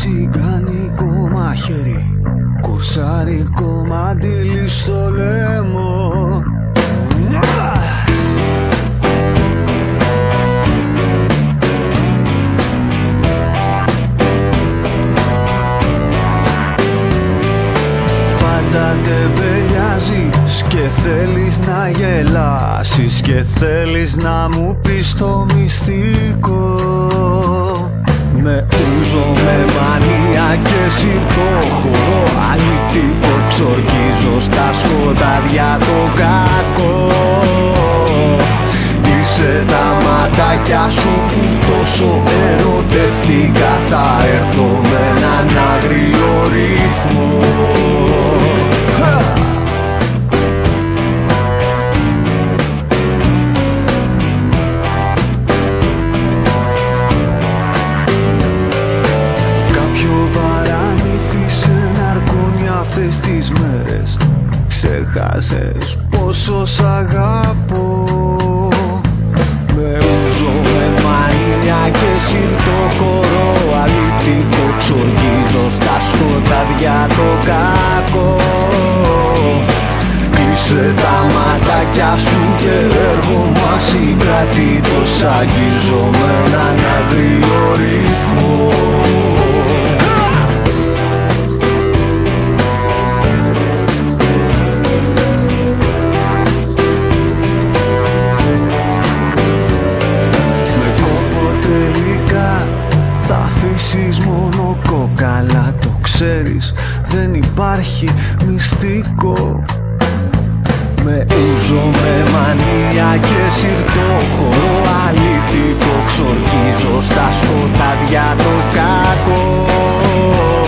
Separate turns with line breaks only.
τσιγκάνικο μαχαίρι, κουρσάρικο μαντήλι στο λαιμό. Πάντα τεμπελιάζεις και θέλεις να γελάσεις και θέλεις να μου πεις το μυστικό. Με ούζο, με μανία και σιρτόχωρο, αλήτικο ξορκίζω στα σκοτάδια το κακό. Κλείσε τα ματάκια σου που τόσο ερωτευτικά, θα έρθω με έναν άγριο ρυθμό. Αυτές τις μέρες ξεχάσες πόσο σ' αγαπώ. Με ούζο, με μανία και σιρτόχωρο, αλήτικο ξορκίζω στα σκοτάδια το κακό. Κλείσε τα ματάκια σου και έρχομαι ασυγκρατήτως, αγγίζω με έναν άγριο ρυθμό. Μόνο κόκαλα, το ξέρεις, δεν υπάρχει μυστικό. Με ούζο, με μανία και σιρτόχωρο, αλήτικο ξορκίζω στα σκοτάδια το κακό.